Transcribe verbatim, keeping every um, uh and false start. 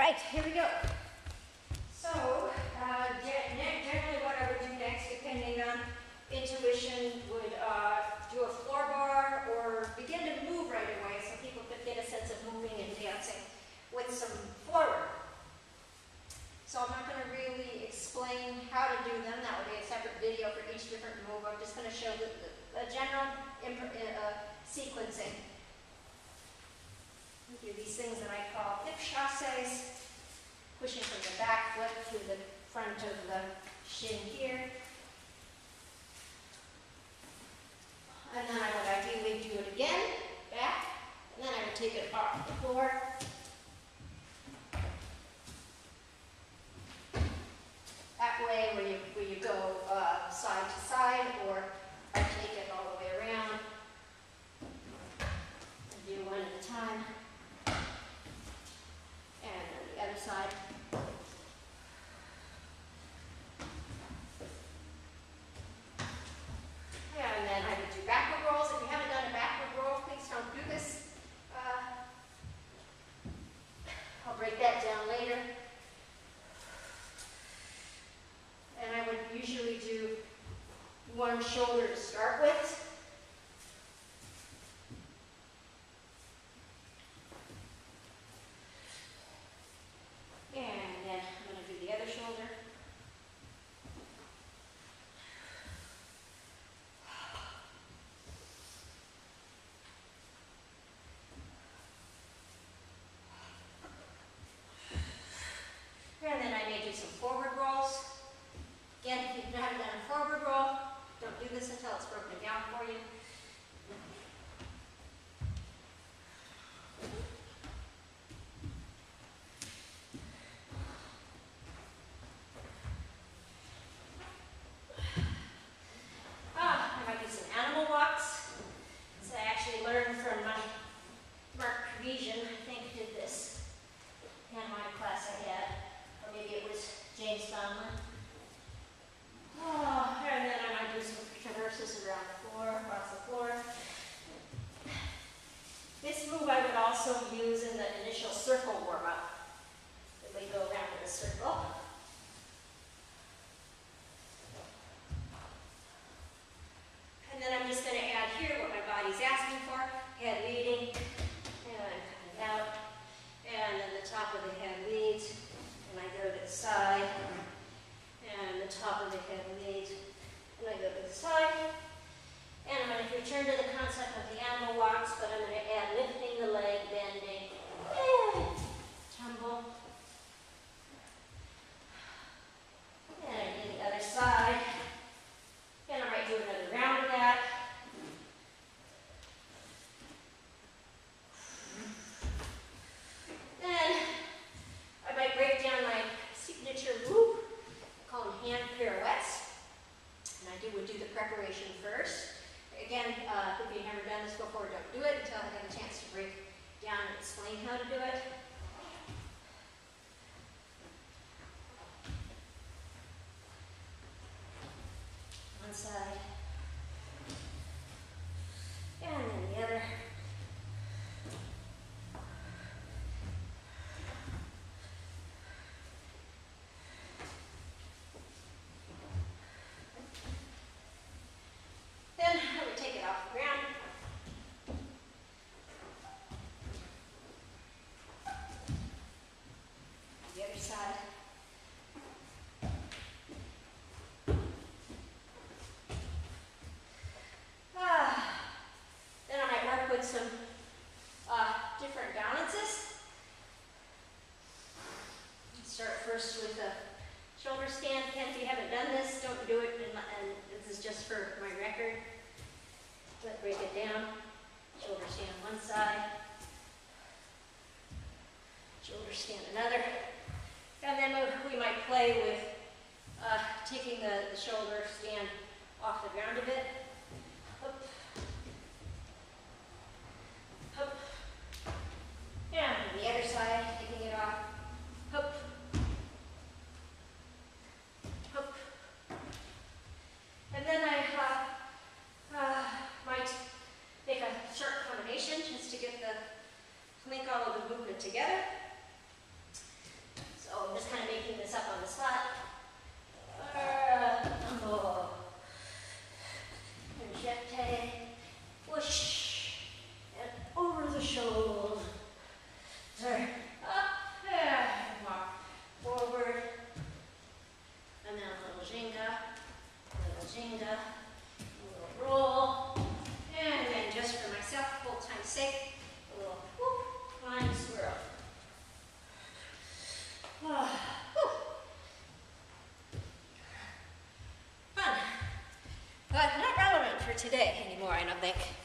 right, here we go. So, uh, generally what I would do next, depending on intuition, would uh, do a floor bar or begin to move right away so people could get a sense of moving and dancing with some floor work. So I'm not going to really explain how to do them. That would be a separate video for each different move. I'm just going to show the, the, the general uh, sequencing. We do these things that I call hip chasses, pushing from the back foot to the front of the shin here. And then I would ideally do it again, back, and then I would take it off the floor. That way, where you, where you go uh, side to side, or I take it all the way around and do one at a time. And then the other side. And then I would do backward rolls. If you haven't done a backward roll, please don't do this. Uh, I'll break that down later. And I would usually do one shoulder to start with. And then I'm going to do the other shoulder. And then I may do some forward rolls. Again, if you haven't done a forward roll, don't do this until it's broken down for you. Ah, I might do some animal walks. So I actually learned from my Mark Parisian, I think, did this pantomime class I had, or maybe it was James Donlin. Oh, and then I might do some traverses around the floor, across the floor. This move I would also use in the initial circle warm-up. If we go around in a circle. And then I'm just going to add here what my body's asking for. Head leading, and coming out. And then the top of the head leads, and I go to the side. And the top of the head leads, and I go to the side. And I'm going to return to the concept of the animal walks, but I'm going to add lifting the leg, bending, and tumble. And I do the other side. And I might do another round of that. Then I might break down my signature move. Call them hand pirouettes, and I do would do the preparation first. Again, uh, if you've never done this before, don't do it until I have a chance to break down and explain how to do it. One side, and then the other. Then I would take it off the ground. The other side. Ah. Then I might work with some uh, different balances. Start first with a shoulder stand. Again, if you haven't done this, don't do it, and, and this is just for my record. Let's break it down. Shoulder stand one side. Shoulder stand another. And then we might play with uh, taking the, the shoulder stand off the ground a bit. Up. Up. And the other side, taking it off. Up. Up. And then I uh, uh, might make a sharp combination just to get the link all of the movement together. clean this up on the spot. Uh, oh. And jeté, push, and over the shoulder. Up, and walk forward. And then a little ginga, a little ginga, a little roll. And then just for myself, full time's sake, a little whoop, flying swirl. Oh, whew. Fun. But not relevant for today anymore, I don't think.